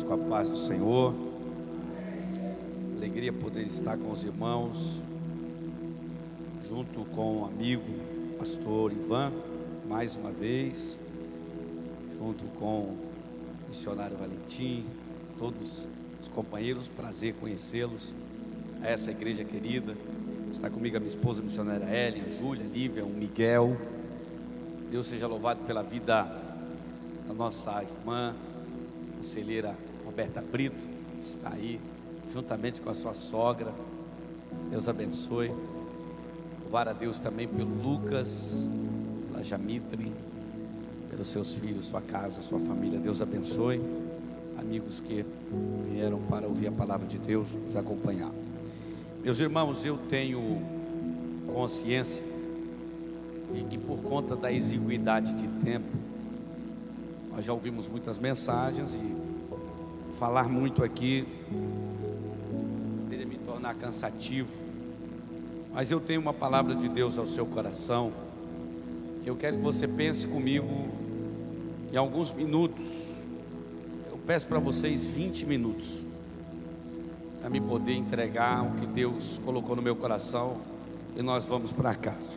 com a paz do Senhor. Alegria poder estar com os irmãos, junto com o amigo pastor Ivan, mais uma vez, junto com o missionário Valentim, todos os companheiros, prazer conhecê-los, a essa igreja querida. Está comigo a minha esposa, a missionária Ellen, a Júlia, a Lívia, o Miguel. Deus seja louvado pela vida da nossa irmã, conselheira Roberta Brito, que está aí, juntamente com a sua sogra. Deus abençoe. Louvar a Deus também pelo Lucas, pela Jamitri, pelos seus filhos, sua casa, sua família. Deus abençoe. Amigos que vieram para ouvir a palavra de Deus, nos acompanhar. Meus irmãos, eu tenho consciência de que por conta da exiguidade de tempo, nós já ouvimos muitas mensagens e falar muito aqui poderia me tornar cansativo. Mas eu tenho uma palavra de Deus ao seu coração. Eu quero que você pense comigo em alguns minutos. Eu peço para vocês 20 minutos para me poder entregar o que Deus colocou no meu coração, e nós vamos para casa.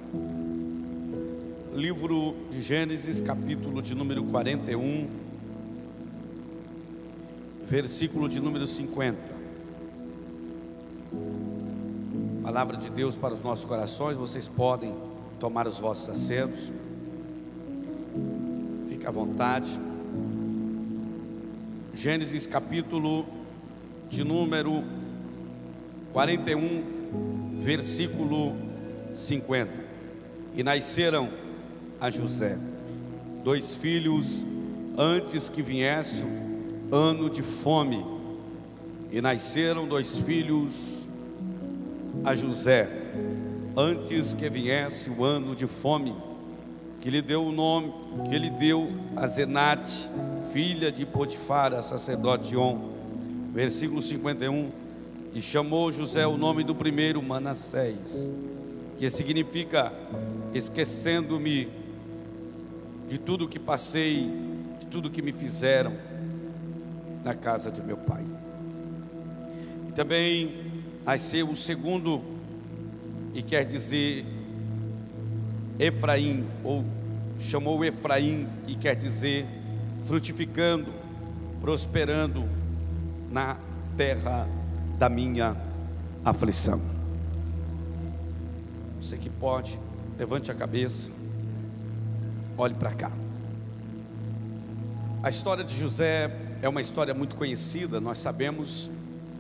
Livro de Gênesis, capítulo de número 41, versículo de número 50. Palavra de Deus para os nossos corações. Vocês podem tomar os vossos assentos, fique à vontade. Gênesis, capítulo de número 41, versículo 50. E nasceram a José 2 filhos antes que viesse o ano de fome. E nasceram 2 filhos a José antes que viesse o ano de fome, que lhe deu o nome, que ele deu a Zenate, filha de Potifar, sacerdote de On. Versículo 51. E chamou José o nome do primeiro Manassés, que significa esquecendo-me de tudo que passei, de tudo que me fizeram na casa de meu pai. E também nasceu o segundo, e quer dizer Efraim, ou chamou Efraim, e quer dizer frutificando, prosperando na terra da minha aflição. Você que pode, levante a cabeça, olhe para cá. A história de José é uma história muito conhecida. Nós sabemos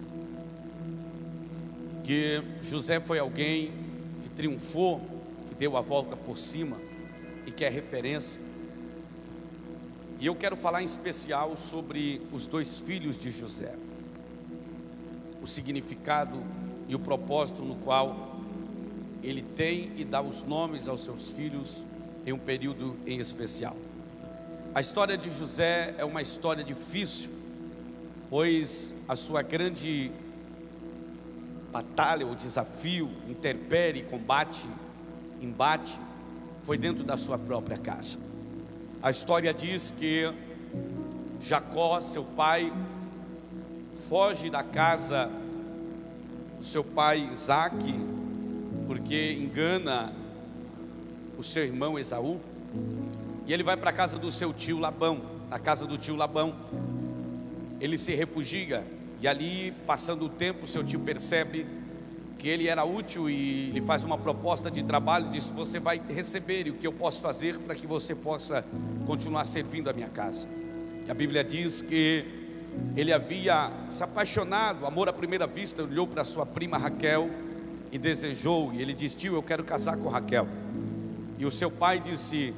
que José foi alguém que triunfou, que deu a volta por cima e que é referência. E eu quero falar em especial sobre os 2 filhos de José, o significado e o propósito no qual ele tem e dá os nomes aos seus filhos em um período em especial. A história de José é uma história difícil, pois a sua grande batalha, ou desafio, intempérie, combate, embate, foi dentro da sua própria casa. A história diz que Jacó, seu pai, foge da casa do seu pai Isaque, porque engana o seu irmão Esaú, e ele vai para a casa do seu tio Labão. Na casa do tio Labão, ele se refugia, e ali, passando o tempo, seu tio percebe que ele era útil e lhe faz uma proposta de trabalho. Diz: você vai receber, e o que eu posso fazer para que você possa continuar servindo a minha casa? E a Bíblia diz que ele havia se apaixonado, amor à primeira vista, olhou para sua prima Raquel e desejou, e ele disse: tio, eu quero casar com Raquel. E o seu pai disse: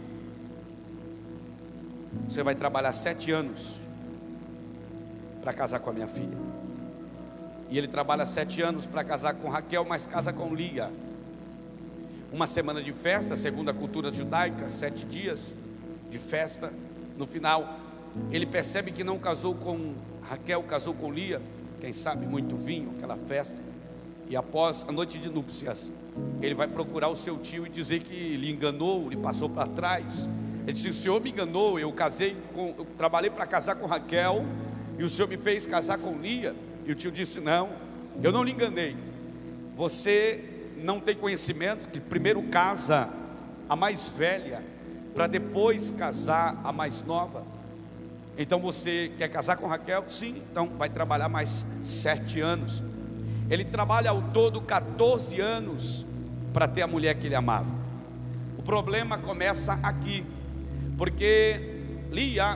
você vai trabalhar 7 anos para casar com a minha filha. E ele trabalha 7 anos para casar com Raquel, mas casa com Lia. Uma semana de festa, segundo a cultura judaica, 7 dias de festa. No final, ele percebe que não casou com Raquel, casou com Lia. Quem sabe muito vinho, aquela festa. E após a noite de núpcias, ele vai procurar o seu tio e dizer que lhe enganou, lhe passou para trás. Ele disse: o senhor me enganou, eu trabalhei para casar com Raquel, e o Senhor me fez casar com Lia. E o tio disse: não, eu não lhe enganei. Você não tem conhecimento que primeiro casa a mais velha, para depois casar a mais nova? Então você quer casar com Raquel? Sim, então vai trabalhar mais 7 anos. Ele trabalha ao todo 14 anos para ter a mulher que ele amava. O problema começa aqui, porque Lia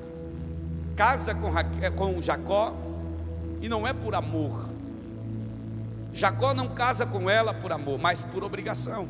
casa com Jacó, e não é por amor. Jacó não casa com ela por amor, mas por obrigação.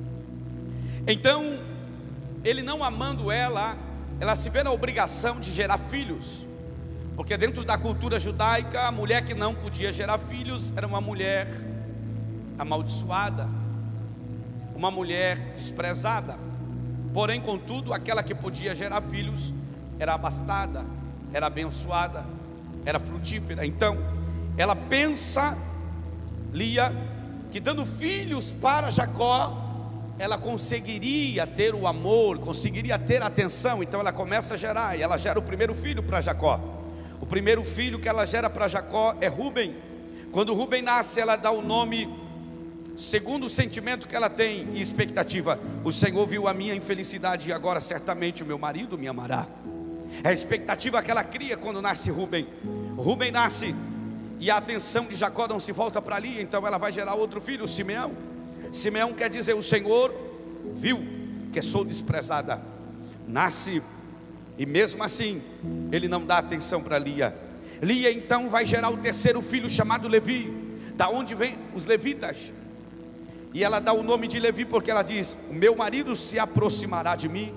Então, ele não amando ela, ela se vê na obrigação de gerar filhos, porque dentro da cultura judaica, a mulher que não podia gerar filhos era uma mulher amaldiçoada, uma mulher desprezada. Porém, contudo, aquela que podia gerar filhos era abastada, era abençoada, era frutífera. Então, ela pensa, Lia, que dando filhos para Jacó, ela conseguiria ter o amor, conseguiria ter a atenção. Então ela começa a gerar, e ela gera o primeiro filho para Jacó. O primeiro filho que ela gera para Jacó é Rúben. Quando Rúben nasce, ela dá o nome, segundo o sentimento que ela tem e expectativa: o Senhor viu a minha infelicidade, e agora certamente o meu marido me amará. É a expectativa que ela cria quando nasce Rúben. Rúben nasce, e a atenção de Jacó não se volta para ali. Então ela vai gerar outro filho, Simeão. Simeão quer dizer: o Senhor viu que sou desprezada. Nasce, e mesmo assim ele não dá atenção para Lia. Lia então vai gerar o terceiro filho, chamado Levi. Da onde vem os levitas? E ela dá o nome de Levi porque ela diz: o meu marido se aproximará de mim.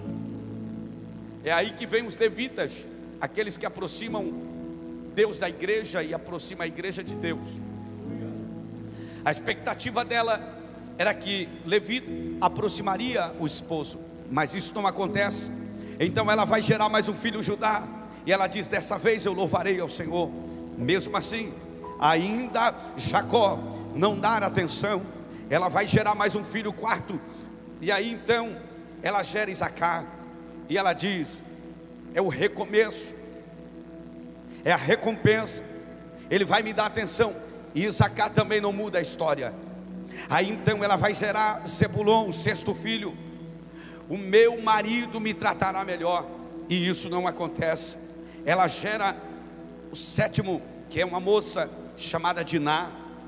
É aí que vem os levitas, aqueles que aproximam Deus da igreja e aproximam a igreja de Deus. A expectativa dela era que Levi aproximaria o esposo, mas isso não acontece. Então ela vai gerar mais um filho, Judá, e ela diz: dessa vez eu louvarei ao Senhor. Mesmo assim, ainda Jacó não dá atenção. Ela vai gerar mais um filho, quarto, e aí então ela gera Isacar, e ela diz: é o recomeço, é a recompensa, ele vai me dar atenção. E Isacar também não muda a história. Aí então ela vai gerar Zebulon, o sexto filho. O meu marido me tratará melhor. E isso não acontece. Ela gera o sétimo, que é uma moça chamada Diná.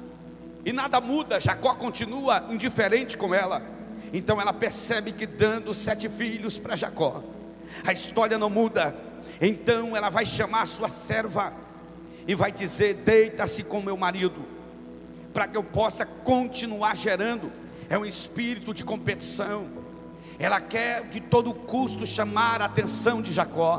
E nada muda, Jacó continua indiferente com ela. Então ela percebe que dando 7 filhos para Jacó, a história não muda. Então ela vai chamar a sua serva e vai dizer: deita-se com meu marido, para que eu possa continuar gerando. É um espírito de competição. Ela quer de todo custo chamar a atenção de Jacó.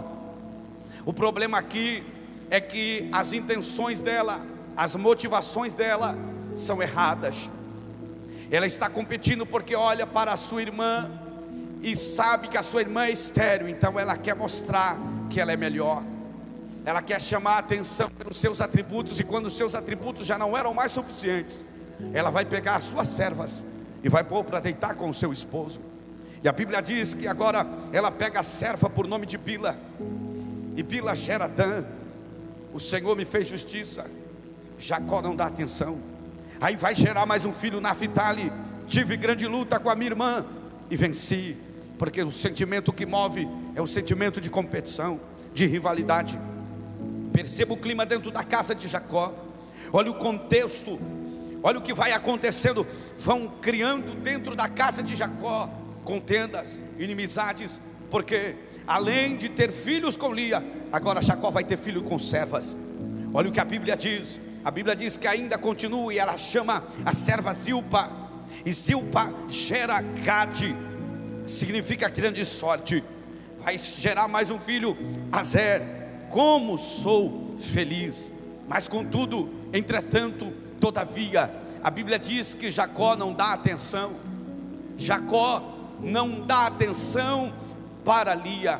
O problema aqui é que as intenções dela, as motivações dela são erradas. Ela está competindo porque olha para a sua irmã e sabe que a sua irmã é estéril. Então ela quer mostrar que ela é melhor. Ela quer chamar a atenção pelos seus atributos, e quando os seus atributos já não eram mais suficientes, ela vai pegar as suas servas e vai pôr para deitar com o seu esposo. E a Bíblia diz que agora ela pega a serva por nome de Bila, e Bila gera Dan. O Senhor me fez justiça. Jacó não dá atenção. Aí vai gerar mais um filho, Naphtali. Tive grande luta com a minha irmã e venci, porque o sentimento que move é o sentimento de competição, de rivalidade. Perceba o clima dentro da casa de Jacó. Olha o contexto, olha o que vai acontecendo. Vão criando dentro da casa de Jacó contendas, inimizades, porque além de ter filhos com Lia, agora Jacó vai ter filho com servas. Olha o que a Bíblia diz. A Bíblia diz que ainda continua, e ela chama a serva Zilpa, e Zilpa gera Gade, significa grande sorte. Vai gerar mais um filho, Azer. Como sou feliz. Mas contudo, entretanto, todavia, a Bíblia diz que Jacó não dá atenção. Jacó não dá atenção para Lia.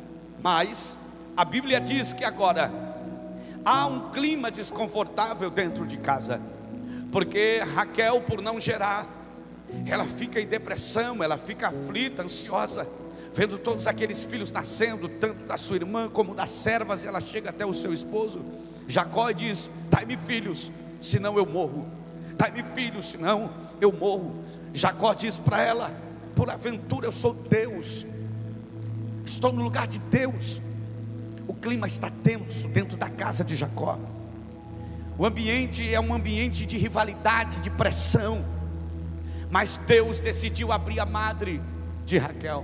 Mas a Bíblia diz que agora há um clima desconfortável dentro de casa, porque Raquel, por não gerar, ela fica em depressão, ela fica aflita, ansiosa, vendo todos aqueles filhos nascendo, tanto da sua irmã como das servas, ela chega até o seu esposo Jacó e diz: dai-me filhos, senão eu morro. Dai-me filhos, senão eu morro. Jacó diz para ela: por aventura eu sou Deus, estou no lugar de Deus. O clima está tenso dentro da casa de Jacó. O ambiente é um ambiente de rivalidade, de pressão. Mas Deus decidiu abrir a madre de Raquel.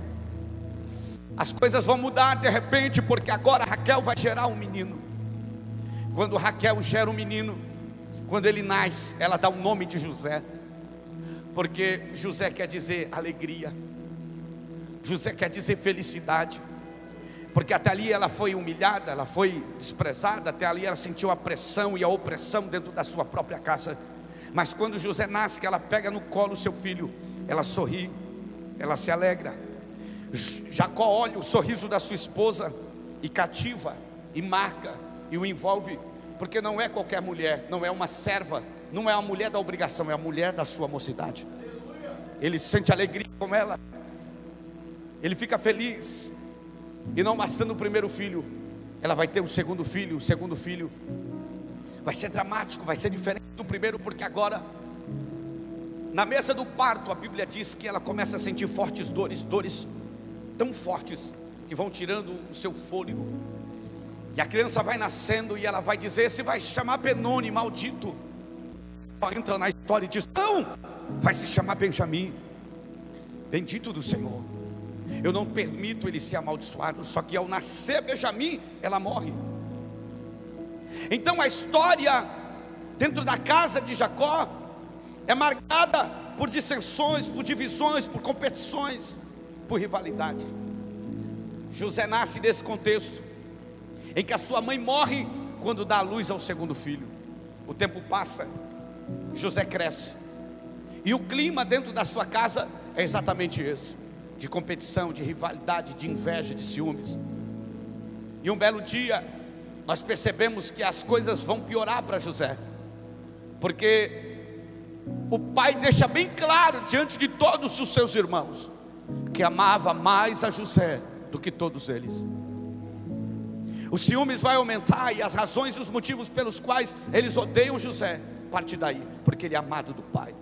As coisas vão mudar de repente, porque agora Raquel vai gerar um menino. Quando Raquel gera um menino, quando ele nasce, ela dá o nome de José, porque José quer dizer alegria, José quer dizer felicidade. Porque até ali ela foi humilhada, ela foi desprezada, até ali ela sentiu a pressão e a opressão dentro da sua própria casa. Mas quando José nasce, que ela pega no colo o seu filho, ela sorri, ela se alegra. Jacó olha o sorriso da sua esposa e cativa, e marca, e o envolve. Porque não é qualquer mulher, não é uma serva, não é a mulher da obrigação, é a mulher da sua mocidade. Ele sente alegria com ela, ele fica feliz. E não bastando o primeiro filho, ela vai ter um segundo filho. O segundo filho vai ser dramático, vai ser diferente do primeiro, porque agora, na mesa do parto, a Bíblia diz que ela começa a sentir fortes dores, dores tão fortes que vão tirando o seu fôlego. E a criança vai nascendo e ela vai dizer: esse vai se chamar Benoni, maldito. Ela entra na história e diz: não, vai se chamar Benjamim, bendito do Senhor. Eu não permito ele ser amaldiçoado. Só que ao nascer Benjamim, ela morre. Então a história dentro da casa de Jacó é marcada por dissensões, por divisões, por competições, por rivalidade. José nasce nesse contexto, em que a sua mãe morre quando dá à luz ao segundo filho. O tempo passa, José cresce, e o clima dentro da sua casa é exatamente esse: de competição, de rivalidade, de inveja, de ciúmes. E um belo dia, nós percebemos que as coisas vão piorar para José, porque o pai deixa bem claro diante de todos os seus irmãos que amava mais a José do que todos eles. Os ciúmes vai aumentar, e as razões e os motivos pelos quais eles odeiam José parte daí, porque ele é amado do pai.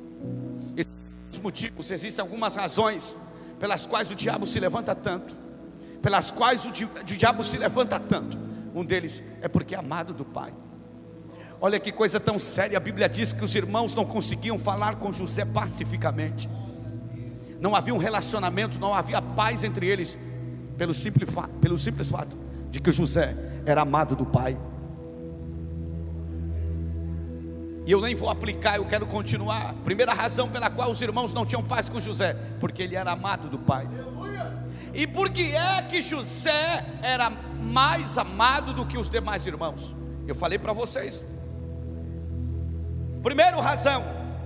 Esses motivos, existem algumas razões pelas quais o diabo se levanta tanto, pelas quais o diabo se levanta tanto. Um deles é porque é amado do pai. Olha que coisa tão séria. A Bíblia diz que os irmãos não conseguiam falar com José pacificamente. Não havia um relacionamento, não havia paz entre eles, pelo simples fato de que José era amado do pai. E eu nem vou aplicar, eu quero continuar. Primeira razão pela qual os irmãos não tinham paz com José: porque ele era amado do pai. E por que é que José era mais amado do que os demais irmãos? Eu falei para vocês. Primeira razão: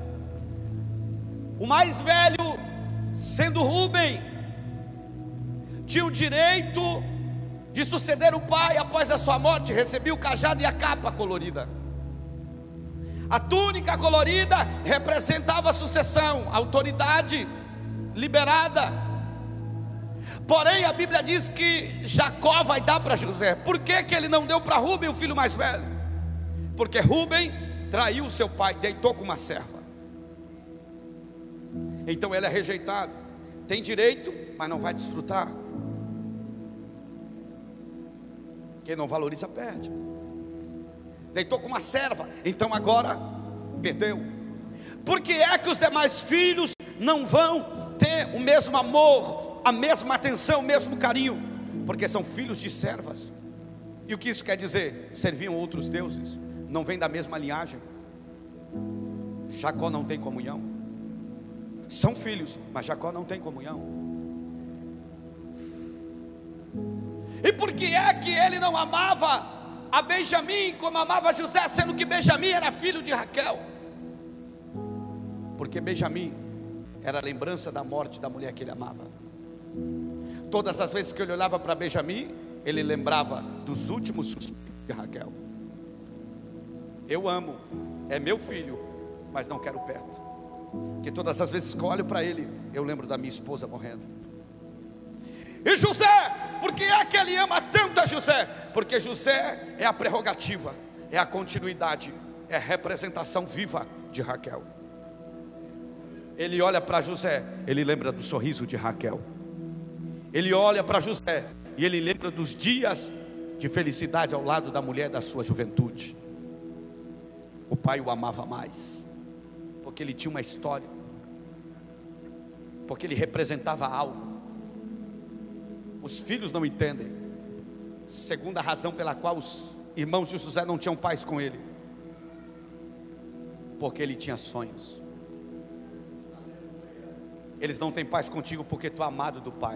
o mais velho, sendo Rúben, tinha o direito de suceder o pai após a sua morte. Recebia o cajado e a capa colorida. A túnica colorida representava a sucessão, a autoridade liberada. Porém a Bíblia diz que Jacó vai dar para José. Por que que ele não deu para Rúben, o filho mais velho? Porque Rúben traiu seu pai, deitou com uma serva. Então ele é rejeitado. Tem direito, mas não vai desfrutar. Quem não valoriza perde. Deitou com uma serva, então agora perdeu. Por que é que os demais filhos não vão ter o mesmo amor, a mesma atenção, o mesmo carinho? Porque são filhos de servas. E o que isso quer dizer? Serviam outros deuses, não vem da mesma linhagem. Jacó não tem comunhão. São filhos, mas Jacó não tem comunhão. E por que é que ele não amava a Benjamim como amava José, sendo que Benjamim era filho de Raquel? Porque Benjamim era a lembrança da morte da mulher que ele amava. Todas as vezes que ele olhava para Benjamim, ele lembrava dos últimos suspiros de Raquel. Eu amo, é meu filho, mas não quero perto. Porque todas as vezes que eu olho para ele, eu lembro da minha esposa morrendo. E José, por que é que ele ama tanto a José? Porque José é a prerrogativa, é a continuidade, é a representação viva de Raquel. Ele olha para José, ele lembra do sorriso de Raquel. Ele olha para José e ele lembra dos dias de felicidade ao lado da mulher da sua juventude. O pai o amava mais, porque ele tinha uma história, porque ele representava algo. Os filhos não entendem, segunda razão pela qual os irmãos de José não tinham paz com ele, porque ele tinha sonhos. Eles não têm paz contigo porque tu é amado do pai,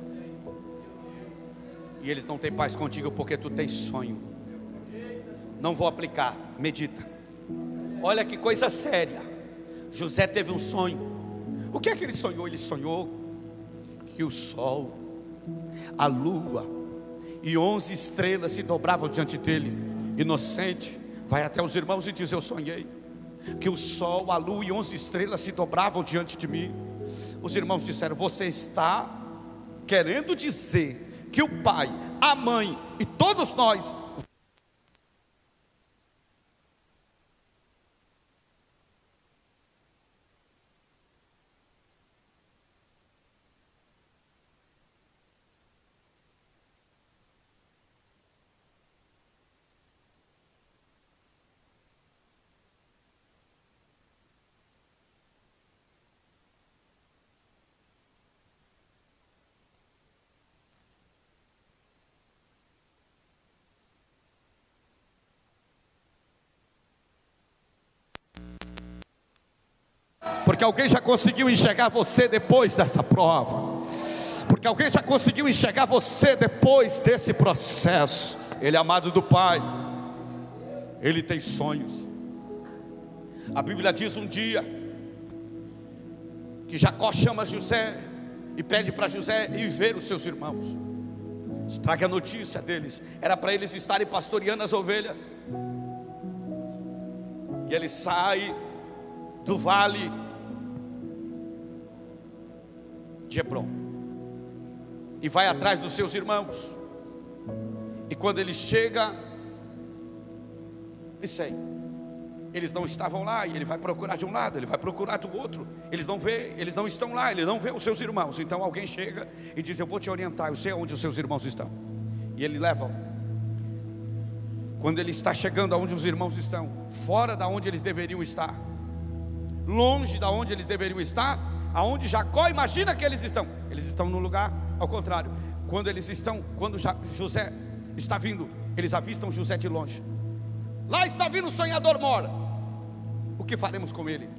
e eles não têm paz contigo porque tu tens sonho. Não vou aplicar, medita. Olha que coisa séria. José teve um sonho. O que é que ele sonhou? Ele sonhou que o sol, a lua e 11 estrelas se dobravam diante dele. Inocente, vai até os irmãos e diz: eu sonhei que o sol, a lua e 11 estrelas se dobravam diante de mim. Os irmãos disseram: você está querendo dizer que o pai, a mãe e todos nós porque alguém já conseguiu enxergar você depois dessa prova, porque alguém já conseguiu enxergar você depois desse processo. Ele é amado do pai, ele tem sonhos. A Bíblia diz um dia que Jacó chama José e pede para José ir ver os seus irmãos, traga a notícia deles. Era para eles estarem pastoreando as ovelhas, e ele sai do vale de Hebron e vai atrás dos seus irmãos. E quando ele chega, eles não estavam lá. E ele vai procurar de um lado, ele vai procurar do outro. Eles não estão lá, ele não vê os seus irmãos. Então alguém chega e diz: eu vou te orientar, eu sei onde os seus irmãos estão. E ele leva. Quando ele está chegando aonde os irmãos estão, fora da onde eles deveriam estar, longe da onde eles deveriam estar, aonde Jacó imagina que eles estão no lugar ao contrário. Quando José está vindo, eles avistam José de longe. Lá está vindo o sonhador mora. O que faremos com ele?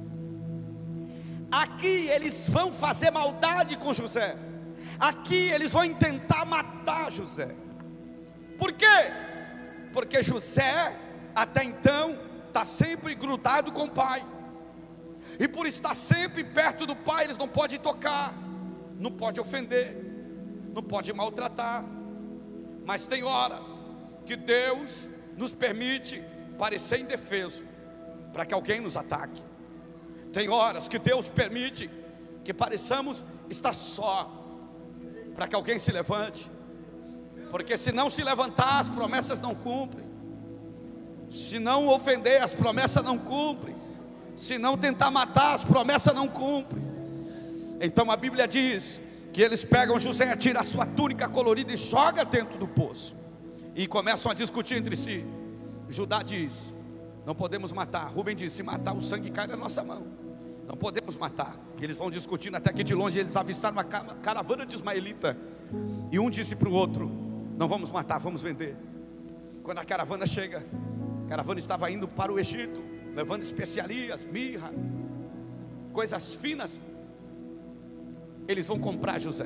Aqui eles vão fazer maldade com José. Aqui eles vão tentar matar José. Por quê? Porque José até então está sempre grudado com o pai, e por estar sempre perto do pai, eles não podem tocar, não podem ofender, não podem maltratar. Mas tem horas que Deus nos permite parecer indefeso, para que alguém nos ataque. Tem horas que Deus permite que pareçamos estar só, para que alguém se levante. Porque se não se levantar, as promessas não cumprem. Se não ofender, as promessas não cumprem. Se não tentar matar, as promessas não cumprem. Então a Bíblia diz que eles pegam José, tiram a sua túnica colorida e jogam dentro do poço, e começam a discutir entre si. Judá diz: não podemos matar. Rubem diz: se matar, o sangue cai na nossa mão, não podemos matar. E eles vão discutindo até que de longe eles avistaram uma caravana de ismaelita. E um disse para o outro: não vamos matar, vamos vender. Quando a caravana chega, a caravana estava indo para o Egito, levando especiarias, mirra, coisas finas. Eles vão comprar José.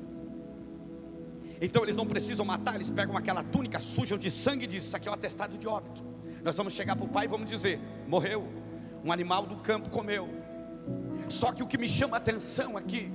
Então eles não precisam matar, eles pegam aquela túnica, sujam de sangue e dizem: isso aqui é um atestado de óbito. Nós vamos chegar para o pai e vamos dizer: morreu, um animal do campo comeu. Só que o que me chama a atenção aqui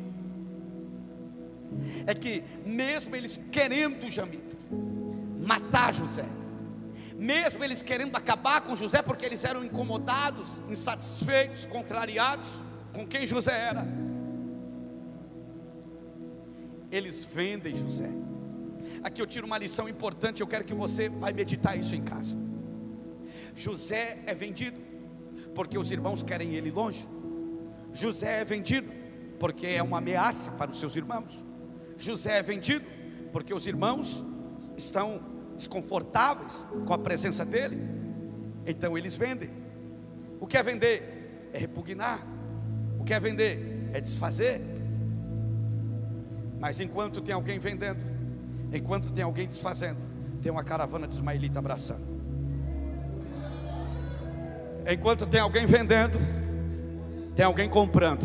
é que mesmo eles querendo matar José, mesmo eles querendo acabar com José, porque eles eram incomodados, insatisfeitos, contrariados com quem José era, Eles vendem José. Aqui eu tiro uma lição importante, eu quero que você vai meditar isso em casa. José é vendido porque os irmãos querem ele longe. José é vendido porque é uma ameaça para os seus irmãos. José é vendido porque os irmãos estão desconfortáveis com a presença dele. Então eles vendem. O que é vender? É repugnar. O que é vender? É desfazer. Mas enquanto tem alguém vendendo, enquanto tem alguém desfazendo, tem uma caravana de ismaelita abraçando. Enquanto tem alguém vendendo, tem alguém comprando.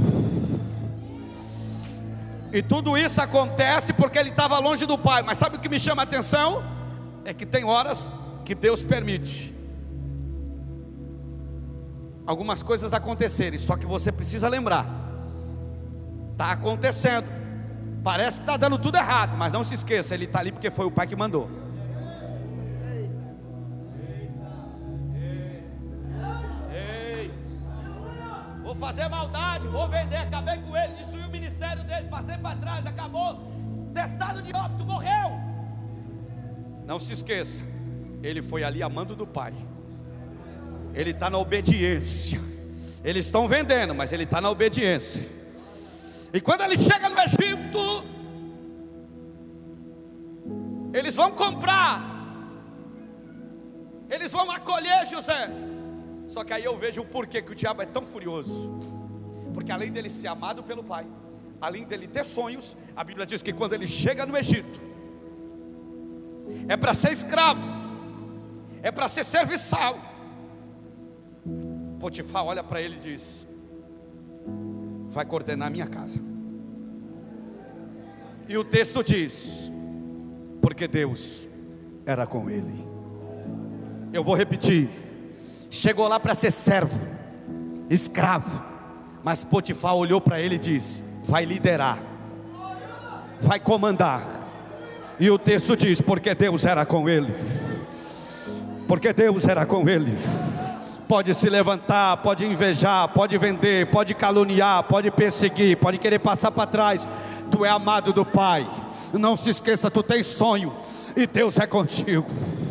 E tudo isso acontece porque ele estava longe do pai. Mas sabe o que me chama a atenção? É que tem horas que Deus permite algumas coisas acontecerem, só que você precisa lembrar: está acontecendo, parece que está dando tudo errado, mas não se esqueça, ele está ali porque foi o pai que mandou. Vou fazer maldade, vou vender, acabei com ele, destruí o ministério dele, passei para trás, acabou, testado de óbito, morreu. Não se esqueça, ele foi ali amando do pai. Ele está na obediência. Eles estão vendendo, mas ele está na obediência. E quando ele chega no Egito, eles vão comprar, eles vão acolher José. Só que aí eu vejo o porquê que o diabo é tão furioso. Porque além dele ser amado pelo pai, além dele ter sonhos, a Bíblia diz que quando ele chega no Egito, é para ser escravo, é para ser serviçal. Potifar olha para ele e diz: vai coordenar a minha casa. E o texto diz: porque Deus era com ele. Eu vou repetir: chegou lá para ser servo, escravo, mas Potifar olhou para ele e disse: vai liderar, vai comandar. E o texto diz: porque Deus era com ele. Porque Deus era com ele. Pode se levantar, pode invejar, pode vender, pode caluniar, pode perseguir, pode querer passar para trás. Tu é amado do Pai. Não se esqueça, tu tens sonho e Deus é contigo.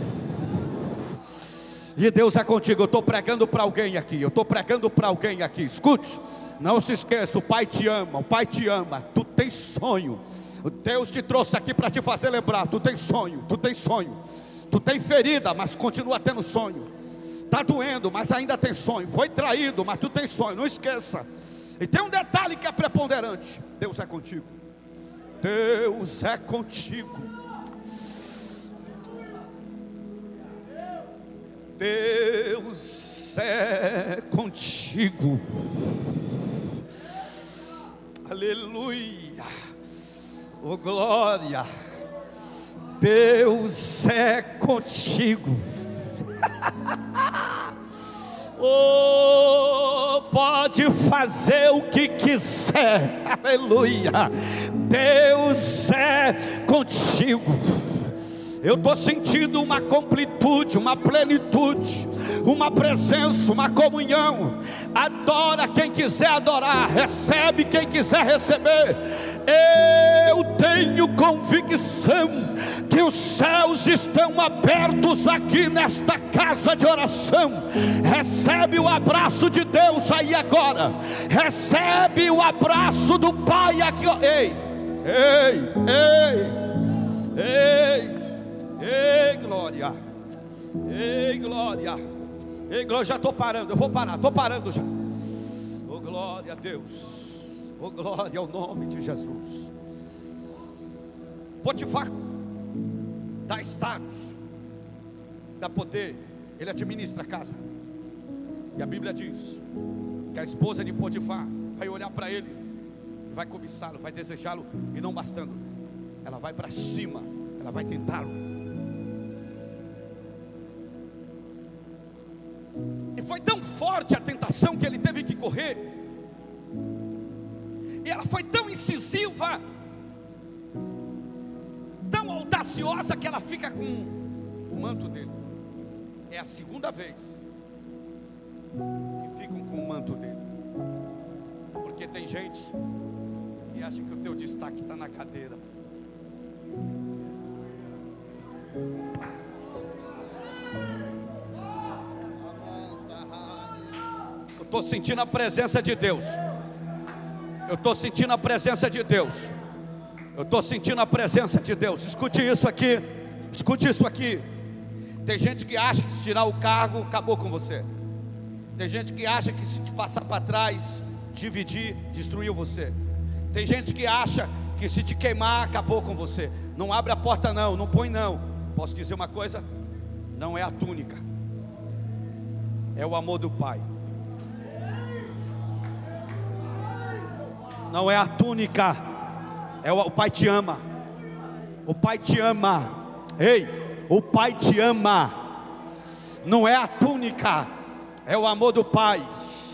E Deus é contigo. Eu estou pregando para alguém aqui. Eu estou pregando para alguém aqui. Escute, não se esqueça, o Pai te ama. O Pai te ama. Tu tens sonho. Deus te trouxe aqui para te fazer lembrar. Tu tens sonho, tu tens sonho. Tu tens ferida, mas continua tendo sonho. Está doendo, mas ainda tem sonho. Foi traído, mas tu tens sonho. Não esqueça. E tem um detalhe que é preponderante: Deus é contigo. Deus é contigo. Deus é contigo. Aleluia. Oh glória. Deus é contigo. Oh, pode fazer o que quiser. Aleluia. Deus é contigo. Eu estou sentindo uma completude, uma plenitude, uma presença, uma comunhão. Adora quem quiser adorar, recebe quem quiser receber. Eu tenho convicção que os céus estão abertos aqui nesta casa de oração. Recebe o abraço de Deus aí agora. Recebe o abraço do Pai aqui. Ei, ei, ei, ei. Ei glória, ei glória, ei glória, já estou parando, eu vou parar, estou parando já. Oh glória a Deus, oh glória ao nome de Jesus. Potifar dá status, dá poder, ele administra a casa. E a Bíblia diz que a esposa de Potifar vai olhar para ele, vai cobiçá-lo, vai desejá-lo, e não bastando, ela vai para cima, ela vai tentá-lo. E foi tão forte a tentação que ele teve que correr. E ela foi tão incisiva, tão audaciosa, que ela fica com o manto dele. É a segunda vez que ficam com o manto dele. Porque tem gente que acha que o teu destaque está na cadeira. Eu estou sentindo a presença de Deus. Eu estou sentindo a presença de Deus. Eu estou sentindo a presença de Deus. Escute isso aqui. Escute isso aqui. Tem gente que acha que se tirar o cargo, acabou com você. Tem gente que acha que se te passar para trás, dividir, destruiu você. Tem gente que acha que se te queimar, acabou com você. Não abre a porta não, não põe não. Posso dizer uma coisa? Não é a túnica, é o amor do Pai. Não é a túnica, o Pai te ama. O Pai te ama. Ei, o Pai te ama. Não é a túnica, é o amor do Pai.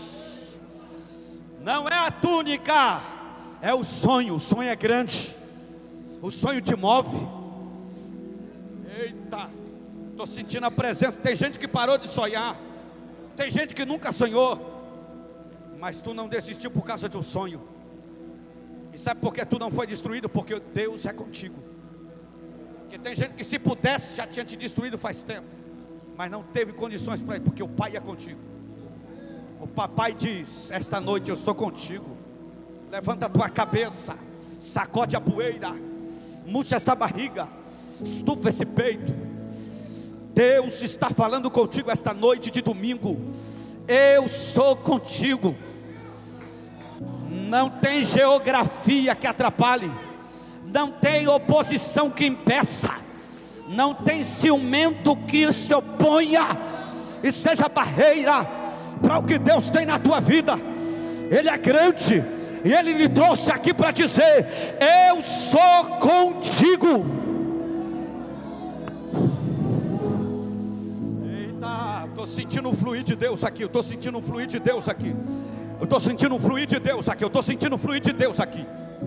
Não é a túnica, é o sonho. O sonho é grande. O sonho te move. Eita, estou sentindo a presença. Tem gente que parou de sonhar. Tem gente que nunca sonhou. Mas tu não desistiu por causa do sonho. E sabe por que tu não foi destruído? Porque Deus é contigo. Porque tem gente que se pudesse já tinha te destruído faz tempo, mas não teve condições para ir, porque o Pai é contigo. O papai diz: esta noite eu sou contigo. Levanta a tua cabeça, sacode a poeira, murcha esta barriga, estufa esse peito. Deus está falando contigo esta noite de domingo. Eu sou contigo. Não tem geografia que atrapalhe, não tem oposição que impeça, não tem ciumento que se oponha e seja barreira para o que Deus tem na tua vida. Ele é grande e Ele me trouxe aqui para dizer: eu sou contigo. Eita, estou sentindo o fluir de Deus aqui. Eu estou sentindo o fluir de Deus aqui. Eu estou sentindo um fluir de Deus aqui. Eu estou sentindo um fluir de Deus aqui.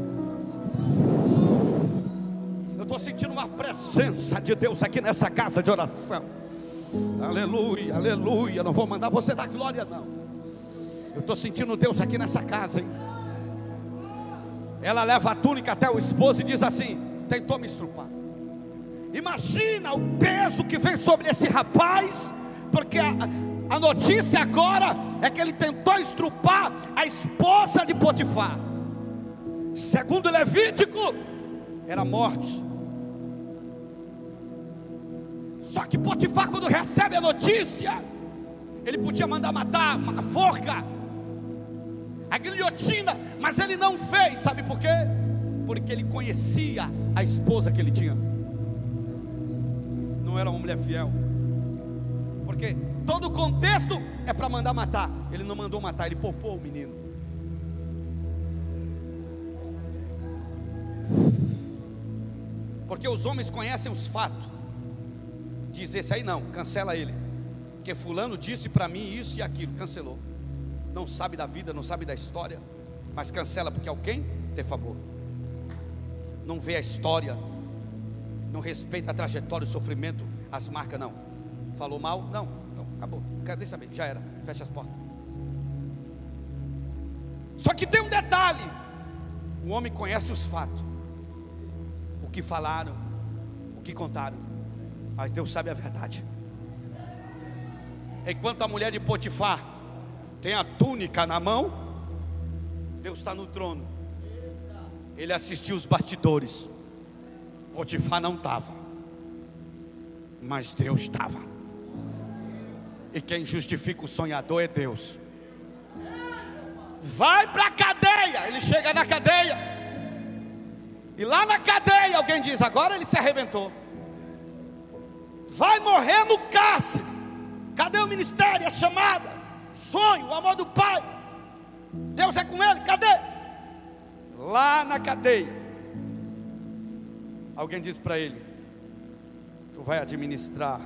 Eu estou sentindo uma presença de Deus aqui nessa casa de oração. Aleluia, aleluia. Não vou mandar você dar glória não. Eu estou sentindo Deus aqui nessa casa, hein? Ela leva a túnica até o esposo e diz assim: tentou me estrupar. Imagina o peso que vem sobre esse rapaz, porque a notícia agora é que ele tentou estrupar a esposa de Potifar. Segundo Levítico, era morte. Só que Potifar, quando recebe a notícia, ele podia mandar matar, a forca, a guilhotina, mas ele não fez. Sabe por quê? Porque ele conhecia a esposa que ele tinha. Não era uma mulher fiel. Porque todo o contexto é para mandar matar. Ele não mandou matar, ele poupou o menino. Porque os homens conhecem os fatos. Diz: esse aí não, cancela ele, porque fulano disse para mim isso e aquilo. Cancelou. Não sabe da vida, não sabe da história, mas cancela porque alguém tem favor. Não vê a história, não respeita a trajetória, o sofrimento, as marcas. Não, falou mal, não, acabou, não quero nem saber, já era, fecha as portas. Só que tem um detalhe: o homem conhece os fatos, o que falaram, o que contaram, mas Deus sabe a verdade. Enquanto a mulher de Potifar tem a túnica na mão, Deus está no trono. Ele assistiu os bastidores. Potifar não estava, mas Deus estava. E quem justifica o sonhador é Deus. Vai para a cadeia. Ele chega na cadeia, e lá na cadeia alguém diz: agora ele se arrebentou, vai morrer no cárcere. Cadê o ministério, a chamada, sonho, o amor do Pai? Deus é com ele, cadê? Lá na cadeia, alguém diz para ele: tu vai administrar.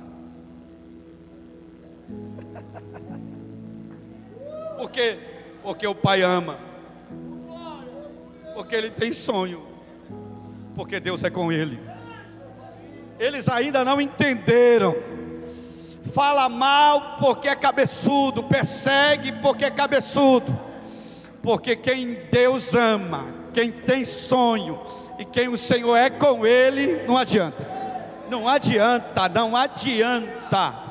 Por quê? Porque o Pai ama, porque ele tem sonho, porque Deus é com ele. Eles ainda não entenderam. Fala mal porque é cabeçudo, persegue porque é cabeçudo. Porque quem Deus ama, quem tem sonho e quem o Senhor é com ele, não adianta. Não adianta, não adianta.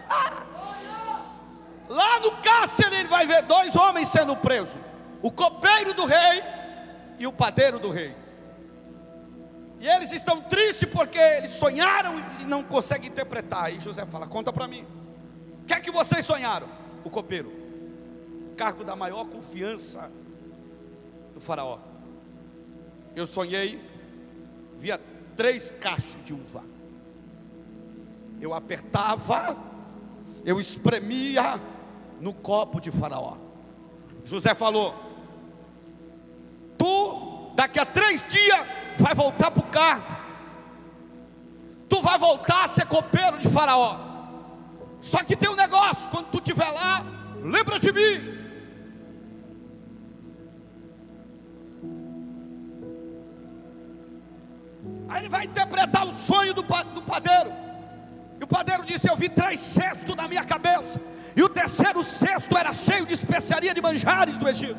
Lá no cárcere ele vai ver 2 homens sendo presos: o copeiro do rei e o padeiro do rei. E eles estão tristes porque eles sonharam e não conseguem interpretar. E José fala: conta para mim, o que é que vocês sonharam? O copeiro: cargo da maior confiança do faraó. Eu sonhei, via 3 cachos de uva. Eu apertava, eu espremia no copo de faraó. José falou: tu daqui a 3 dias vai voltar para o cargo. Tu vai voltar a ser copeiro de faraó. Só que tem um negócio: quando tu estiver lá, lembra de mim. Aí ele vai interpretar o sonho do padeiro. E o padeiro disse: eu vi 3 cestos na minha cabeça, e o 3º cesto era cheio de especiaria de manjares do Egito.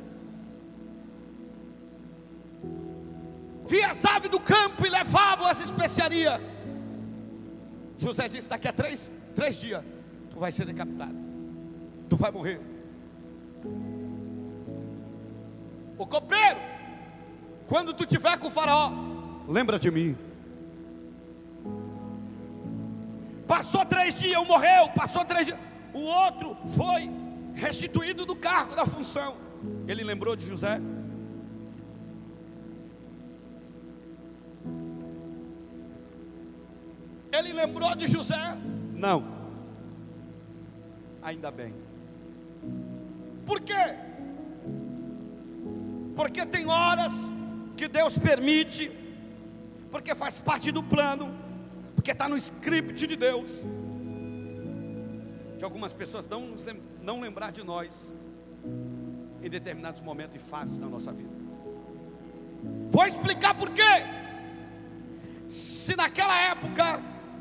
Vi as aves do campo e levavam as especiarias. José disse: daqui a 3 dias tu vai ser decapitado, tu vai morrer. O copeiro: quando tu estiver com o faraó, lembra de mim. Passou 3 dias, um morreu. Passou 3 dias, o outro foi restituído do cargo, da função. Ele lembrou de José. Ele lembrou de José? Não. Ainda bem. Por quê? Porque tem horas que Deus permite, porque faz parte do plano, porque está no script de Deus, de algumas pessoas não lembrar de nós em determinados momentos e fases da nossa vida. Vou explicar por quê. Se naquela época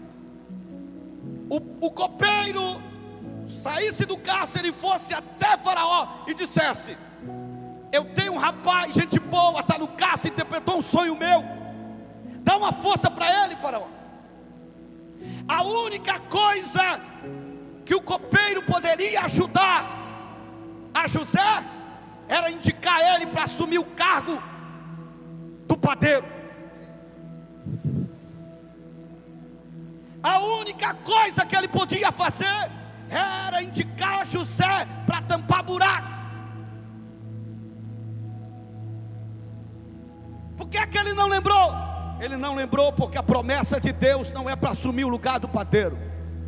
o copeiro saísse do cárcere e fosse até faraó e dissesse: eu tenho um rapaz, gente boa, está no cárcere, interpretou um sonho meu, dá uma força para ele, faraó. A única coisa que o copeiro poderia ajudar a José era indicar ele para assumir o cargo do padeiro. A única coisa que ele podia fazer era indicar José para tampar buraco. Por que é que ele não lembrou? Ele não lembrou porque a promessa de Deus não é para assumir o lugar do padeiro.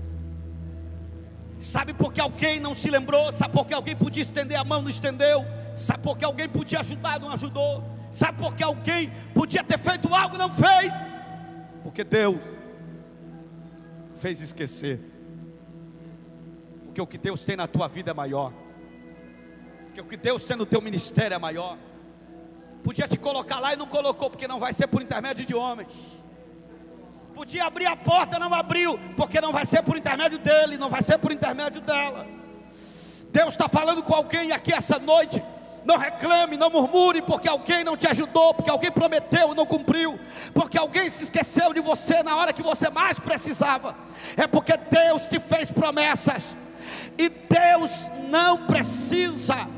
Sabe por que alguém não se lembrou? Sabe por que alguém podia estender a mão, não estendeu? Sabe por que alguém podia ajudar, não ajudou? Sabe por que alguém podia ter feito algo e não fez? Porque Deus fez esquecer. Porque o que Deus tem na tua vida é maior. Porque o que Deus tem no teu ministério é maior. Podia te colocar lá e não colocou, porque não vai ser por intermédio de homens. Podia abrir a porta, não abriu, porque não vai ser por intermédio dele, não vai ser por intermédio dela. Deus está falando com alguém aqui essa noite. Não reclame, não murmure, porque alguém não te ajudou, porque alguém prometeu e não cumpriu, porque alguém se esqueceu de você na hora que você mais precisava. É porque Deus te fez promessas, e Deus não precisa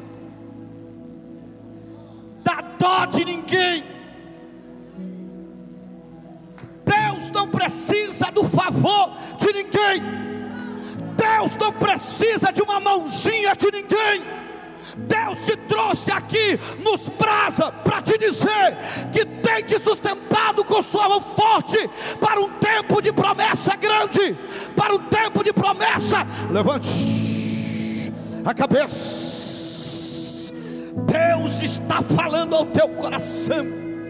da dó de ninguém. Deus não precisa do favor de ninguém. Deus não precisa de uma mãozinha de ninguém. Deus te trouxe aqui nos brasa para te dizer que tem te sustentado com sua mão forte para um tempo de promessa grande, para um tempo de promessa. Levante a cabeça. Deus está falando ao teu coração.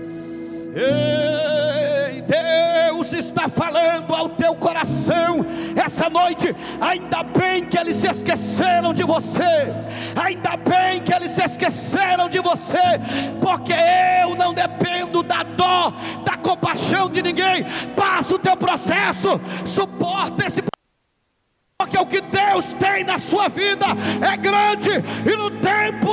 Ei, Deus está falando ao teu coração essa noite. Ainda bem que eles se esqueceram de você. Ainda bem que eles se esqueceram de você, porque eu não dependo da dó, da compaixão de ninguém. Passa o teu processo, suporta esse processo, porque o que Deus tem na sua vida é grande. E no tempo,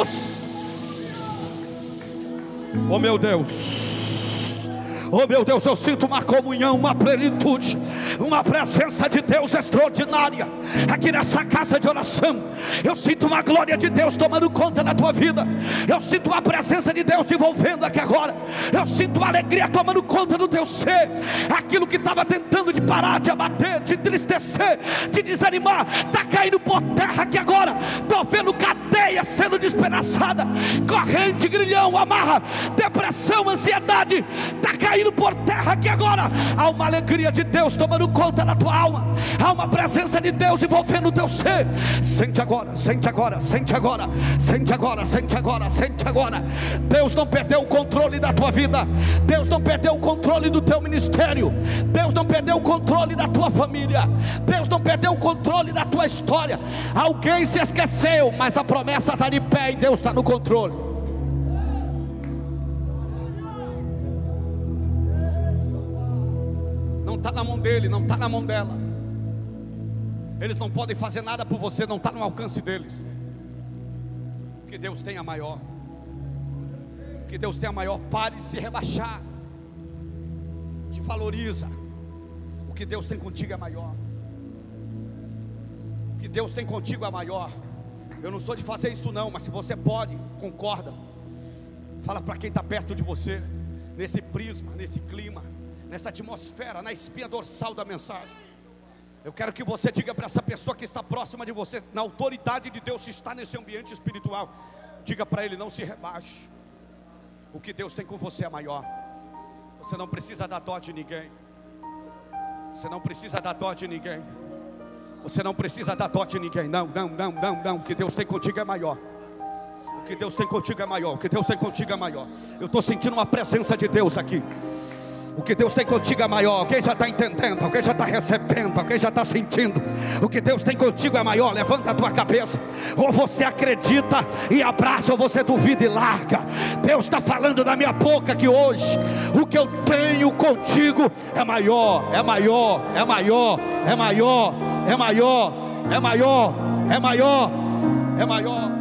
oh meu Deus, oh meu Deus, eu sinto uma comunhão, uma plenitude. uma presença de Deus extraordinária aqui nessa casa de oração. Eu sinto uma glória de Deus tomando conta da tua vida. Eu sinto uma presença de Deus te envolvendo aqui agora. Eu sinto uma alegria tomando conta do teu ser. Aquilo que estava tentando te parar, te abater, te entristecer, te desanimar, está caindo por terra aqui agora. Estou vendo cadeia sendo despedaçada, corrente, grilhão, amarra, depressão, ansiedade, está caindo por terra aqui agora. Há uma alegria de Deus tomando conta da tua alma. Há uma presença de Deus envolvendo o teu ser. Sente agora, sente agora, sente agora, sente agora, sente agora, sente agora. Deus não perdeu o controle da tua vida. Deus não perdeu o controle do teu ministério. Deus não perdeu o controle da tua família. Deus não perdeu o controle da tua história. Alguém se esqueceu, mas a promessa está de pé e Deus está no controle. Não está na mão dele, não está na mão dela. Eles não podem fazer nada por você, não está no alcance deles. O que Deus tem é maior. O que Deus tem é maior. Pare de se rebaixar. Te valoriza. O que Deus tem contigo é maior. O que Deus tem contigo é maior. Eu não sou de fazer isso não, mas se você pode, concorda. Fala para quem está perto de você, nesse prisma, nesse clima, nessa atmosfera, na espinha dorsal da mensagem. Eu quero que você diga para essa pessoa que está próxima de você, na autoridade de Deus, se está nesse ambiente espiritual, diga para ele: não se rebaixe. O que Deus tem com você é maior. Você não precisa dar dó de ninguém. Você não precisa dar dó de ninguém. Você não precisa dar dó de ninguém. Não, não, não, não, não. O que Deus tem contigo é maior. O que Deus tem contigo é maior. O que Deus tem contigo é maior. Eu estou sentindo uma presença de Deus aqui. O que Deus tem contigo é maior. Alguém já está entendendo, alguém já está recebendo, alguém já está sentindo. O que Deus tem contigo é maior. Levanta a tua cabeça. Ou você acredita e abraça, ou você duvida e larga. Deus está falando na minha boca que hoje o que eu tenho contigo é maior, é maior, é maior, é maior, é maior, é maior, é maior, é maior.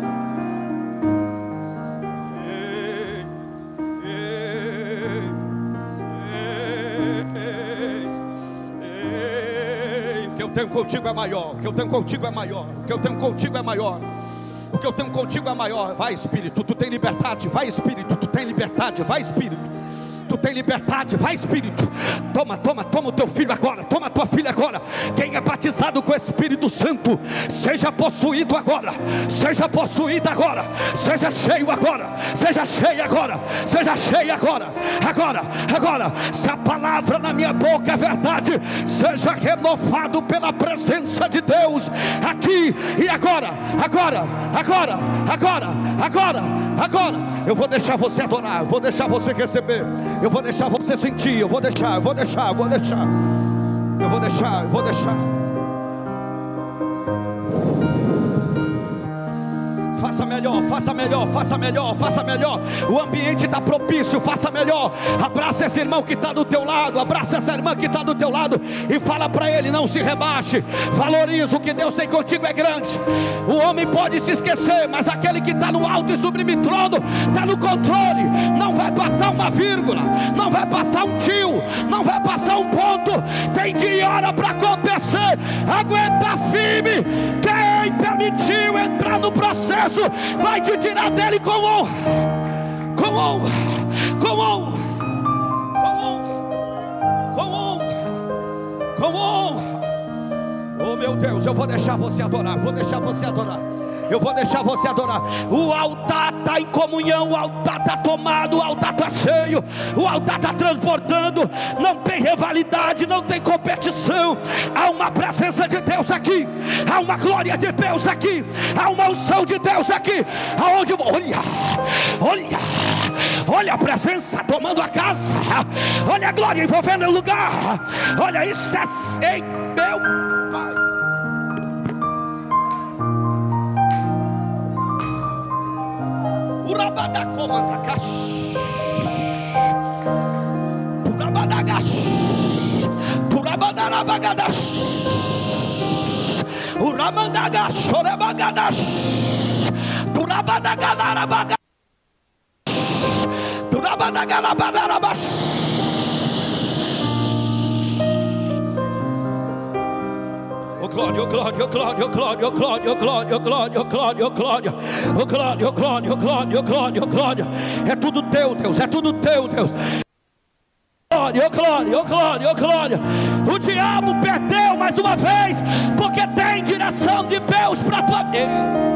O que eu tenho contigo é maior. O que eu tenho contigo é maior. O que eu tenho contigo é maior. O que eu tenho contigo é maior. Vai, Espírito, tu tem liberdade. Vai, Espírito, tu tem liberdade. Vai, Espírito, tu tem liberdade. Vai, Espírito. Toma, toma, toma o teu filho agora. Toma a tua filha agora. Quem é batizado com o Espírito Santo, seja possuído agora. Seja possuído agora. Seja cheio agora. Seja cheio agora. Seja cheio agora. Agora, agora. Se a palavra na minha boca é verdade, seja renovado pela presença de Deus aqui e agora. Agora, agora, agora, agora, agora. Eu vou deixar você adorar. Eu vou deixar você receber. Eu vou deixar você sentir. Eu vou deixar, eu vou deixar, eu vou deixar. Eu vou deixar, eu vou deixar. Faça melhor, faça melhor, faça melhor, faça melhor. O ambiente está propício, faça melhor. Abraça esse irmão que está do teu lado. Abraça essa irmã que está do teu lado e fala para ele: não se rebaixe. Valoriza, o que Deus tem contigo é grande. O homem pode se esquecer, mas aquele que está no alto e sublime trono está no controle. Não vai passar uma vírgula, não vai passar um tio, não vai passar um ponto. Tem dia e hora para acontecer. Aguenta firme. Quem permitiu entrar no processo vai te tirar dele com honra, com honra, com honra, com honra, com honra, com honra. Oh meu Deus, eu vou deixar você adorar, vou deixar você adorar. Eu vou deixar você adorar. O altar está em comunhão, o altar está tomado, o altar está cheio, o altar está transbordando. Não tem rivalidade, não tem competição. Há uma presença de Deus aqui, há uma glória de Deus aqui, há uma unção de Deus aqui. Aonde eu vou, olha, olha, olha a presença tomando a casa, olha a glória envolvendo o lugar. Olha isso, é meu Pai. Urabadacomandagash, Urabadagash, Urabadarabagadas, Uramandagash, Orabagadas, Urabadagalarabagas, Urabadagalabadarabash. glória, oh glória, oh glória, oh glória, oh glória, oh glória, oh glória, oh glória, oh glória, oh glória, oh glória, oh glória, oh glória, oh glória. É tudo teu, Deus, é tudo teu, Deus. Glória, oh glória, oh glória, oh glória. O diabo perdeu mais uma vez, porque tem direção de Deus para a tua vida.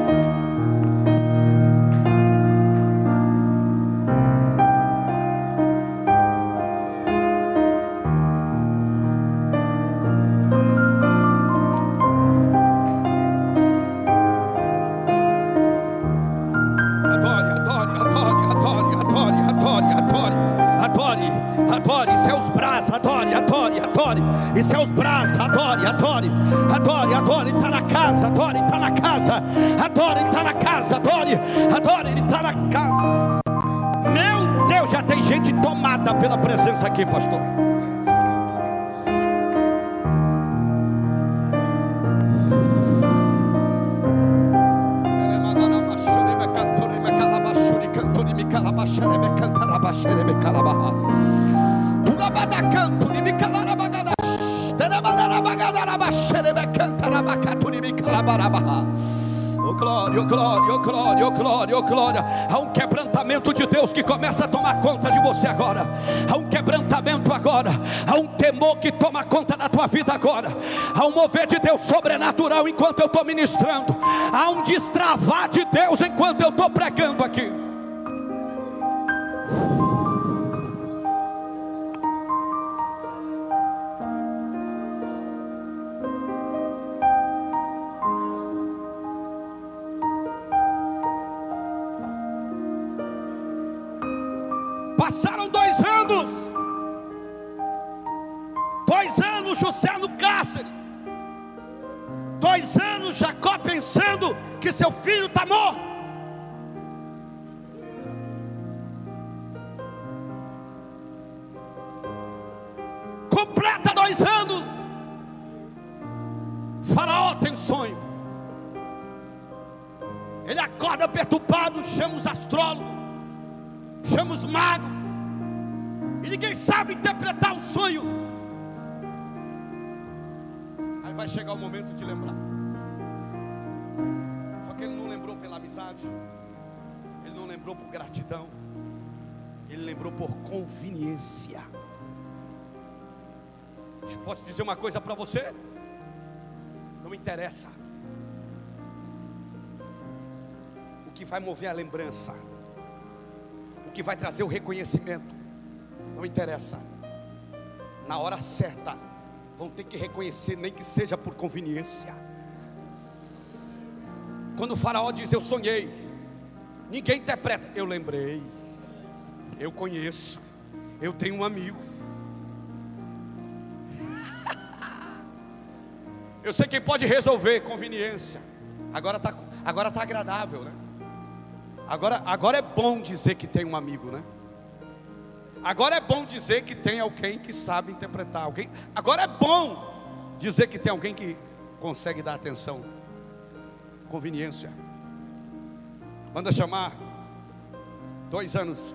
Adore, seus braços, adore, adore, adore, e seus braços, adore, adore, adore, adore, ele está na casa, adore, ele está na casa, adore, ele está na casa, adore, adore, ele está na casa. Meu Deus, já tem gente tomada pela presença aqui, pastor. Oh glória, oh glória, oh glória, oh glória, oh glória. Há um quebrantamento de Deus que começa a tomar conta de você agora. Há um quebrantamento agora. Há um temor que toma conta da tua vida agora. Há um mover de Deus sobrenatural enquanto eu estou ministrando. Há um destravar de Deus enquanto eu estou pregando aqui. Passaram 2 anos. 2 anos José no cárcere. 2 anos Jacó pensando que seu filho está morto. Completa 2 anos. Faraó tem um sonho. Ele acorda perturbado, chama os astrólogos, chama os magos, e ninguém sabe interpretar o sonho. Aí vai chegar o momento de lembrar. Só que ele não lembrou pela amizade, ele não lembrou por gratidão, ele lembrou por conveniência. Posso dizer uma coisa para você? Não interessa. O que vai mover a lembrança, o que vai trazer o reconhecimento, não interessa. Na hora certa vão ter que reconhecer, nem que seja por conveniência. Quando o faraó diz eu sonhei, ninguém interpreta. Eu lembrei, eu conheço, eu tenho um amigo. Eu sei quem pode resolver. Conveniência. Agora tá agradável, né? Agora é bom dizer que tem um amigo, né? Agora é bom dizer que tem alguém que sabe interpretar alguém. Agora é bom dizer que tem alguém que consegue dar atenção. Conveniência. Manda chamar. 2 anos.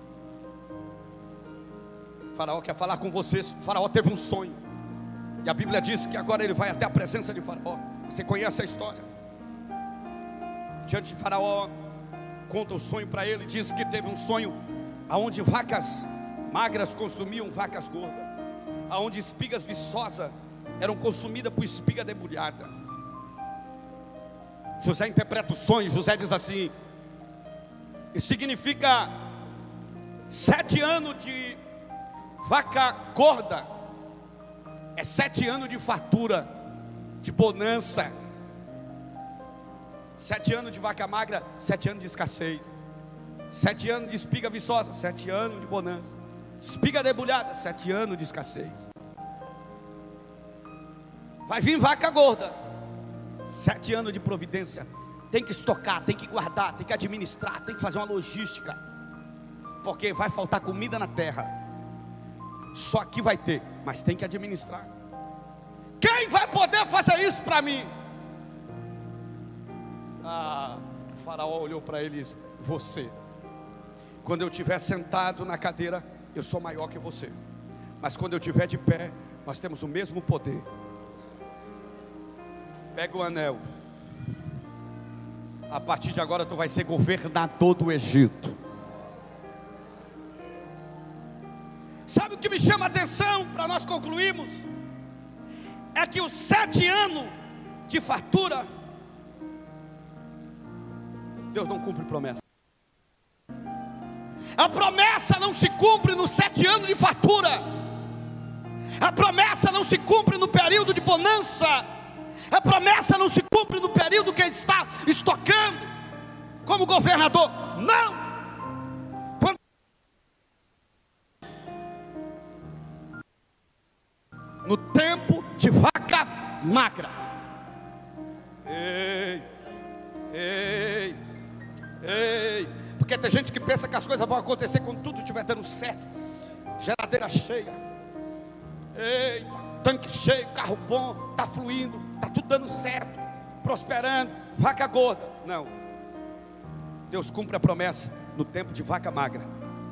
O faraó quer falar com vocês. O faraó teve um sonho, e a Bíblia diz que agora ele vai até a presença de faraó. Você conhece a história? Diante de faraó, conta o sonho para ele. Diz que teve um sonho aonde vacas magras consumiam vacas gordas, aonde espigas viçosas eram consumidas por espiga debulhada. José interpreta o sonho. José diz assim: isso significa 7 anos de vaca gorda, é 7 anos de fartura, de bonança. 7 anos de vaca magra, 7 anos de escassez. 7 anos de espiga viçosa, 7 anos de bonança. Espiga debulhada, 7 anos de escassez. Vai vir vaca gorda, 7 anos de providência. Tem que estocar, tem que guardar, tem que administrar, tem que fazer uma logística, porque vai faltar comida na terra. Só aqui vai ter, mas tem que administrar. Quem vai poder fazer isso para mim? O faraó olhou para ele e disse: você. Quando eu estiver sentado na cadeira, eu sou maior que você, mas quando eu estiver de pé, nós temos o mesmo poder. Pega o anel. A partir de agora tu vai ser governador do Egito. Sabe o que me chama a atenção, para nós concluirmos? É que os 7 anos de fartura, Deus não cumpre promessa. A promessa não se cumpre nos 7 anos de fartura. A promessa não se cumpre no período de bonança. A promessa não se cumpre no período que ele está estocando como governador. Não. Quando... no tempo de vaca magra. Ei, ei, ei. Porque tem gente que pensa que as coisas vão acontecer quando tudo estiver dando certo. Geladeira cheia. Eita, tanque cheio, carro bom, está fluindo, está tudo dando certo, prosperando, vaca gorda. Não. Deus cumpre a promessa no tempo de vaca magra.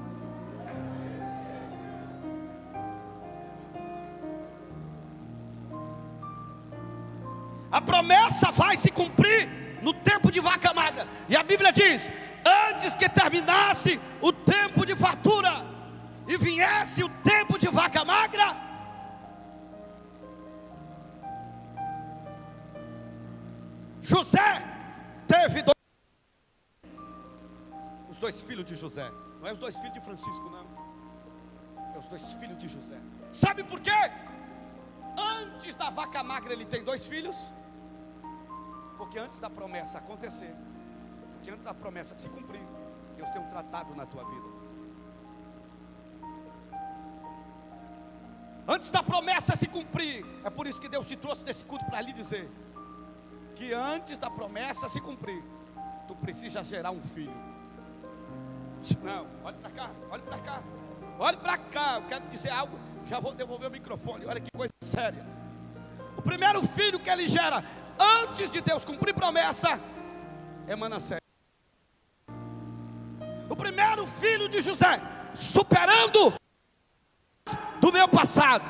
A promessa vai se cumprir no tempo de vaca magra. E a Bíblia diz: antes que terminasse o tempo de fartura e viesse o tempo de vaca magra, José teve os 2 filhos de José. Não é os 2 filhos de Francisco, não. É os 2 filhos de José. Sabe por quê? Antes da vaca magra ele tem 2 filhos. Porque antes da promessa acontecer, porque antes da promessa se cumprir, Deus tem um tratado na tua vida. Antes da promessa se cumprir, é por isso que Deus te trouxe nesse culto para lhe dizer que antes da promessa se cumprir, tu precisa gerar um filho. Não, olha para cá, olha para cá, olha para cá. Eu quero dizer algo, já vou devolver o microfone. Olha que coisa séria. O primeiro filho que ele gera antes de Deus cumprir promessa é Manassés. O primeiro filho de José, superando do meu passado,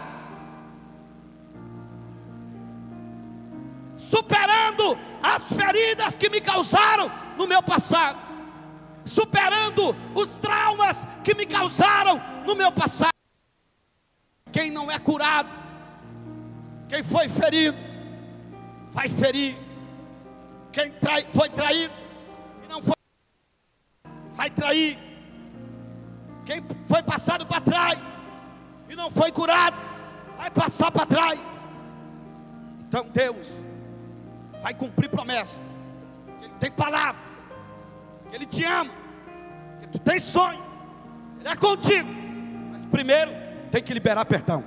superando as feridas que me causaram no meu passado, superando os traumas que me causaram no meu passado. Quem não é curado, quem foi ferido, vai ferir. Quem foi traído e não foi, vai trair. Quem foi passado para trás e não foi curado, vai passar para trás. Então Deus vai cumprir promessa. Ele tem palavra, Ele te ama, que tu tem sonho, Ele é contigo. Mas primeiro tem que liberar perdão.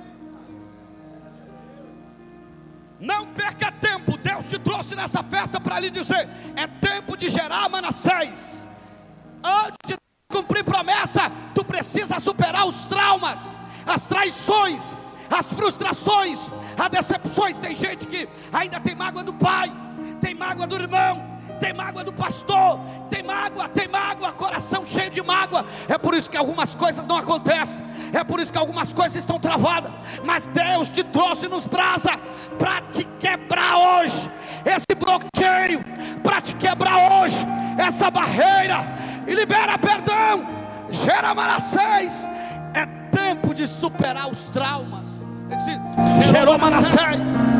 Não perca tempo. Deus te trouxe nessa festa para lhe dizer: é tempo de gerar Manassés. Antes de cumprir promessa, tu precisa superar os traumas, as traições, as frustrações, as decepções. Tem gente que ainda tem mágoa do pai, tem mágoa do irmão, tem mágoa do pastor, tem mágoa, coração cheio de mágoa. É por isso que algumas coisas não acontecem, é por isso que algumas coisas estão travadas. Mas Deus te trouxe nos brasa para te quebrar hoje esse bloqueio, para te quebrar hoje essa barreira, e libera perdão, gera Manassés. É tempo de superar os traumas. Ele disse, gerou Manassés.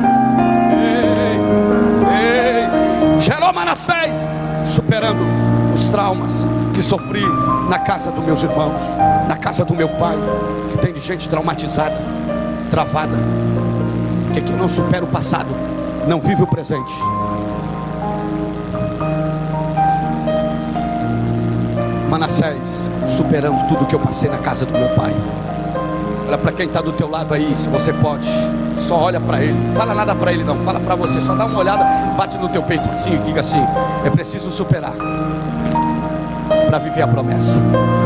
Gerou Manassés, superando os traumas que sofri na casa dos meus irmãos, na casa do meu pai, que tem de gente traumatizada, travada, que não supera o passado, não vive o presente. Manassés, superando tudo que eu passei na casa do meu pai. Olha para quem está do teu lado aí, se você pode, só olha para ele, fala nada para ele não, fala para você, só dá uma olhada, bate no teu peito assim e diga assim: é preciso superar para viver a promessa.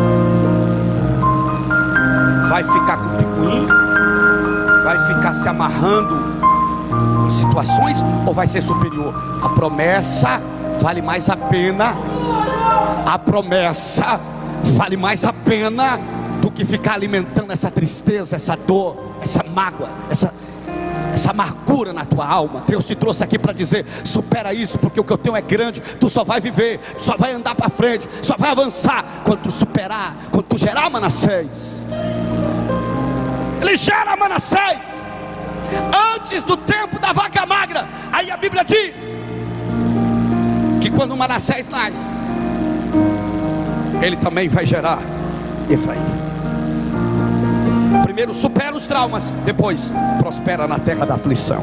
Vai ficar com picuinha? Vai ficar se amarrando em situações, ou vai ser superior? A promessa vale mais a pena. A promessa vale mais a pena do que ficar alimentando essa tristeza, essa dor, essa mágoa, essa essa amargura na tua alma. Deus te trouxe aqui para dizer: supera isso, porque o que eu tenho é grande. Tu só vai viver, tu só vai andar para frente, só vai avançar quando tu superar, quando tu gerar Manassés. Ele gera Manassés antes do tempo da vaca magra. Aí a Bíblia diz que quando Manassés nasce, ele também vai gerar Efraim. Primeiro supera os traumas, depois prospera na terra da aflição.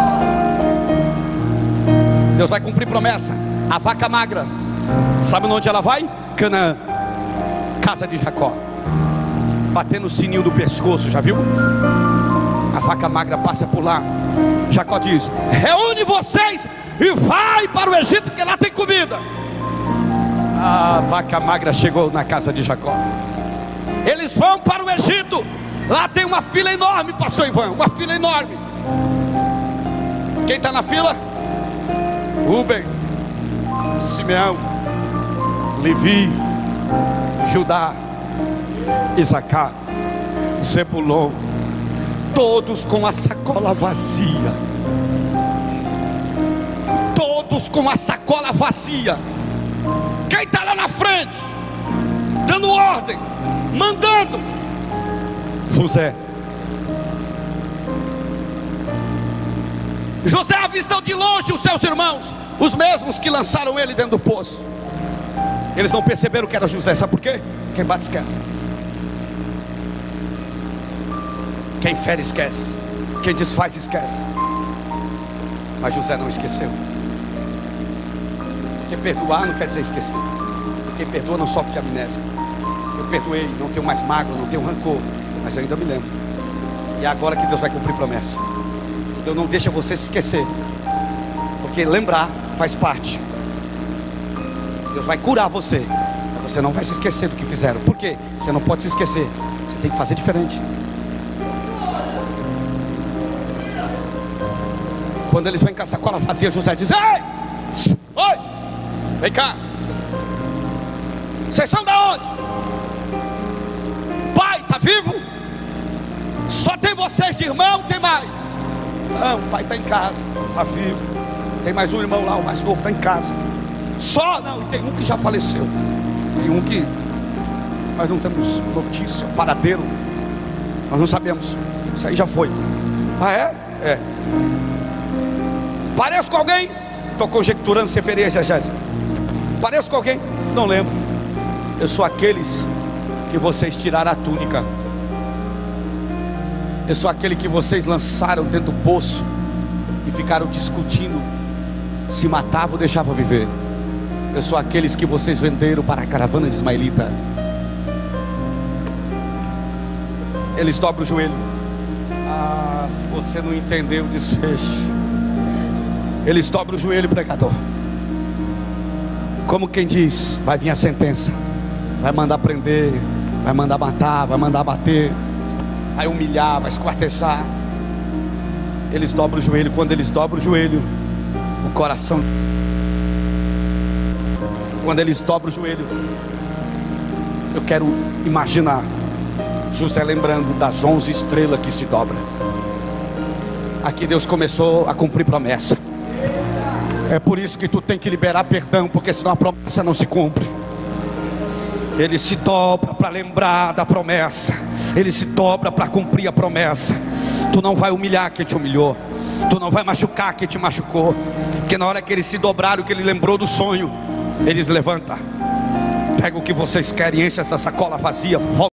Deus vai cumprir promessa. A vaca magra, sabe onde ela vai? Canaã, casa de Jacó. Batendo o sininho do pescoço, já viu? A vaca magra passa por lá. Jacó diz: reúne vocês e vai para o Egito, que lá tem comida. A vaca magra chegou na casa de Jacó. Eles vão para o Egito. Lá tem uma fila enorme, pastor Ivan, uma fila enorme. Quem está na fila? Rúben, Simeão, Levi, Judá, Isacar, Zebulon, todos com a sacola vazia. Todos com a sacola vazia. Quem está lá na frente, dando ordem, mandando? José. José avistou de longe os seus irmãos, os mesmos que lançaram ele dentro do poço. Eles não perceberam que era José. Sabe por quê? Quem bate esquece. Quem fere esquece. Quem desfaz esquece. Mas José não esqueceu. Porque perdoar não quer dizer esquecer. Quem perdoa não sofre de amnésia. Eu perdoei, não tenho mais mágoa, não tenho rancor, mas eu ainda me lembro. E é agora que Deus vai cumprir promessa. Deus não deixa você se esquecer, porque lembrar faz parte. Deus vai curar você, mas você não vai se esquecer do que fizeram. Por quê? Você não pode se esquecer. Você tem que fazer diferente. Quando eles vêm com a sacola vazia, José diz: ei, oi, vem cá. Vocês são da onde? Pai está vivo? Só tem vocês de irmão? Tem mais? Não, o pai está em casa, está vivo. Tem mais um irmão lá, o mais novo está em casa. Só? Não, tem um que já faleceu. Tem um que nós não temos notícia, paradeiro. Nós não sabemos. Isso aí já foi. Ah, é? É. Pareço com alguém? Estou conjecturando se referia a Jéssica. Pareço com alguém? Não lembro. Eu sou aqueles que vocês tiraram a túnica. Eu sou aquele que vocês lançaram dentro do poço e ficaram discutindo se matava ou deixava viver. Eu sou aqueles que vocês venderam para a caravana de ismaelita. Eles dobram o joelho. Ah, se você não entendeu o desfecho. Eles dobram o joelho, pregador. Como quem diz: vai vir a sentença. Vai mandar prender, vai mandar matar, vai mandar bater, vai humilhar, vai esquartejar. Eles dobram o joelho. Quando eles dobram o joelho, o coração. Quando eles dobram o joelho, eu quero imaginar José lembrando das 11 estrelas que se dobram. Aqui Deus começou a cumprir promessa. É por isso que tu tem que liberar perdão, porque senão a promessa não se cumpre. Ele se dobra para lembrar da promessa. Ele se dobra para cumprir a promessa. Tu não vai humilhar quem te humilhou. Tu não vai machucar quem te machucou. Porque na hora que eles se dobraram, que ele lembrou do sonho, eles levantam. Pega o que vocês querem, enche essa sacola vazia, volta